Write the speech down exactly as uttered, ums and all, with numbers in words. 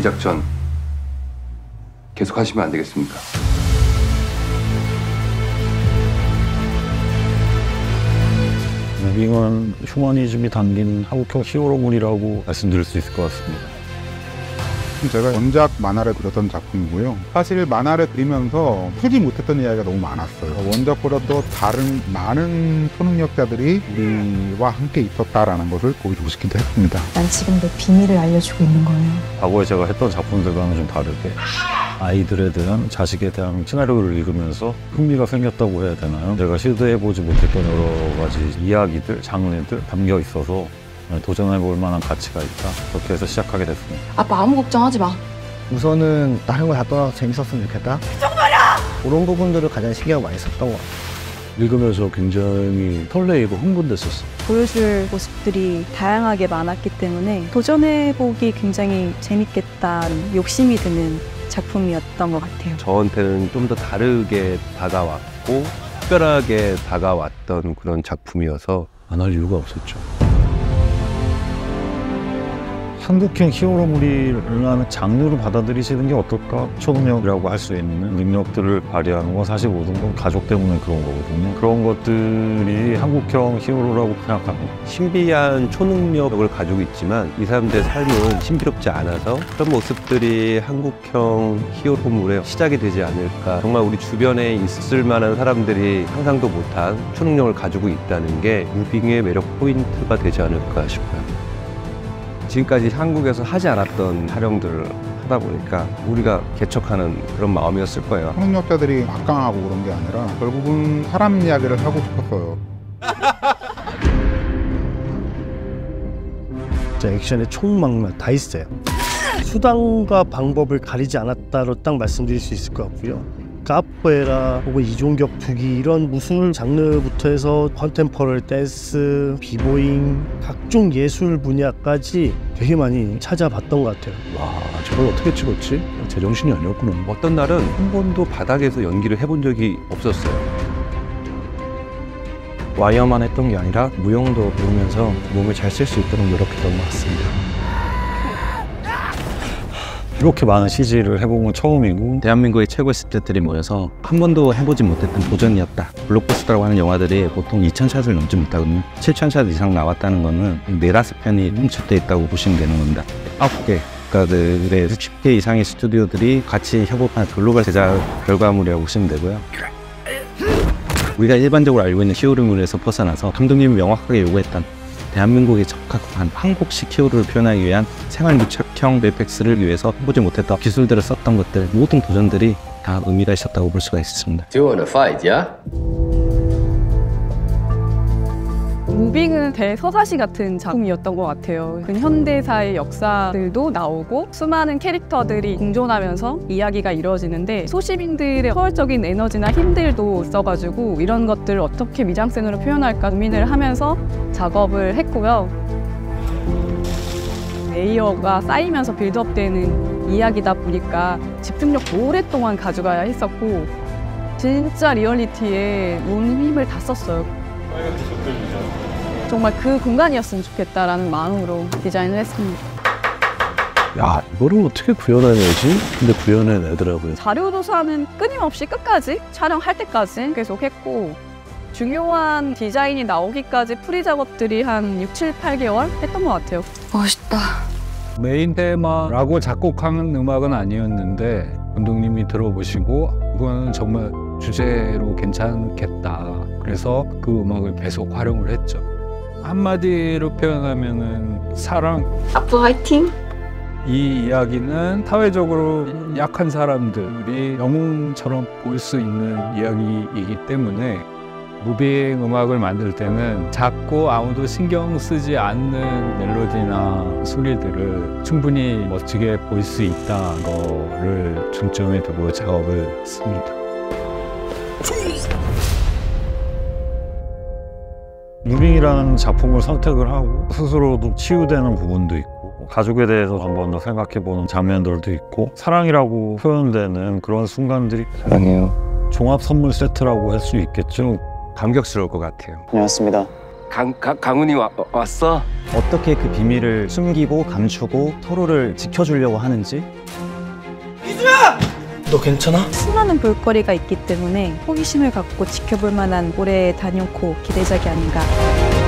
이 작전 계속 하시면 안 되겠습니까? 무빙은 휴머니즘이 담긴 한국형 히어로물이라고 말씀드릴 수 있을 것 같습니다. 제가 원작 만화를 그렸던 작품이고요. 사실 만화를 그리면서 풀지 못했던 이야기가 너무 많았어요. 원작보다도 다른 많은 초능력자들이 우리와 함께 있었다라는 것을 보여주고 싶기도 했습니다. 난 지금 내 비밀을 알려주고 있는 거예요. 과거에 제가 했던 작품들과는 좀 다르게 아이들에 대한, 자식에 대한 시나리오를 읽으면서 흥미가 생겼다고 해야 되나요? 제가 시도해보지 못했던 여러 가지 이야기들, 장르들 담겨 있어서 도전해볼 만한 가치가 있다. 그렇게 해서 시작하게 됐습니다. 아빠 아무 걱정하지 마. 우선은 다른 거 다 떠나서 재밌었으면 좋겠다. 그 정도야! 그런 부분들을 가장 신경 많이 썼던 것 같아요. 읽으면서 굉장히 설레이고 흥분됐었어요. 보여줄 모습들이 다양하게 많았기 때문에 도전해보기 굉장히 재밌겠다는 욕심이 드는 작품이었던 것 같아요. 저한테는 좀 더 다르게 다가왔고 특별하게 다가왔던 그런 작품이어서 안 할 이유가 없었죠. 한국형 히어로물이라는 장르로 받아들이시는 게 어떨까? 초능력이라고 할 수 있는 능력들을 발휘하는 건 사실 모든 건 가족 때문에 그런 거거든요. 그런 것들이 한국형 히어로라고 생각합니다. 신비한 초능력을 가지고 있지만 이 사람들의 삶은 신비롭지 않아서 그런 모습들이 한국형 히어로물의 시작이 되지 않을까. 정말 우리 주변에 있을 만한 사람들이 상상도 못한 초능력을 가지고 있다는 게 무빙의 매력 포인트가 되지 않을까 싶어요. 지금까지 한국에서 하지 않았던 촬영들을 하다 보니까 우리가 개척하는 그런 마음이었을 거예요. 초능력자들이 막강하고 그런 게 아니라 결국은 사람 이야기를 하고 싶었어요. 진짜 액션에 총망만 다 있어요. 수단과 방법을 가리지 않았다로 딱 말씀드릴 수 있을 것 같고요. 카포에라 혹은 이종격 투기 이런 무술 장르부터 해서 컨템퍼럴 댄스, 비보잉 각종 예술 분야까지 되게 많이 찾아봤던 것 같아요. 와, 저걸 어떻게 찍었지? 제정신이 아니었구나. 어떤 날은 한 번도 바닥에서 연기를 해본 적이 없었어요. 와이어만 했던 게 아니라 무용도 배우면서 몸을 잘 쓸 수 있도록 노력했던 것 같습니다. 이렇게 많은 씨지를 해본 건 처음이고 대한민국의 최고의 스태들이 모여서 한 번도 해보지 못했던 도전이었다. 블록버스터라고 하는 영화들이 보통 이천 샷을 넘지 못하거든요. 칠천 샷 이상 나왔다는 거는 네다섯 편이 훔쳐져 있다고 보시면 되는 겁니다. 아홉 개 국가들의 육십 개 이상의 스튜디오들이 같이 협업한 글로벌 제작 결과물이라고 보시면 되고요. 우리가 일반적으로 알고 있는 히어로물에서 벗어나서 감독님이 명확하게 요구했던 대한민국에 적합한 한국식 히어로를 표현하기 위한 생활 밀착형 에펙스를 위해서 해보지 못했던 기술들을 썼던 것들 모든 도전들이 다 의미가 있었다고 볼 수가 있습니다. Do you wanna fight, yeah? 무빙은 대서사시 같은 작품이었던 것 같아요. 그 현대사의 역사들도 나오고 수많은 캐릭터들이 공존하면서 이야기가 이루어지는데 소시민들의 초월적인 에너지나 힘들도 있어가지고 이런 것들을 어떻게 미장센으로 표현할까 고민을 하면서 작업을 했고요. 레이어가 쌓이면서 빌드업되는 이야기다 보니까 집중력 오랫동안 가져가야 했었고 진짜 리얼리티에 온 힘을 다 썼어요. 정말 그 공간이었으면 좋겠다라는 마음으로 디자인을 했습니다. 야, 이거를 어떻게 구현해내지? 근데 구현해내더라고요. 자료조사는 끊임없이 끝까지 촬영할 때까지 계속 했고 중요한 디자인이 나오기까지 프리 작업들이 한 육, 칠, 팔 개월 했던 것 같아요. 멋있다. 메인 테마라고 작곡하는 음악은 아니었는데 감독님이 들어보시고 이거는 정말 주제로 괜찮겠다. 그래서 그 음악을 계속 활용을 했죠. 한마디로 표현하면은 사랑. 아빠 화이팅! 이 이야기는 사회적으로 약한 사람들이 영웅처럼 볼 수 있는 이야기이기 때문에 무빙 음악을 만들 때는 작고 아무도 신경 쓰지 않는 멜로디나 소리들을 충분히 멋지게 볼 수 있다는 거를 중점에 두고 작업을 했습니다. 무빙이라는 작품을 선택을 하고 스스로도 치유되는 부분도 있고 가족에 대해서 한 번 더 생각해보는 장면들도 있고 사랑이라고 표현되는 그런 순간들이 사랑해요. 종합 선물 세트라고 할 수 있겠죠. 감격스러울 것 같아요. 다녀왔습니다. 강, 강, 강훈이 와, 왔어? 어떻게 그 비밀을 숨기고 감추고 서로를 지켜주려고 하는지. 너 괜찮아? 수많은 볼거리가 있기 때문에 호기심을 갖고 지켜볼 만한 올해의 단연코 기대작이 아닌가.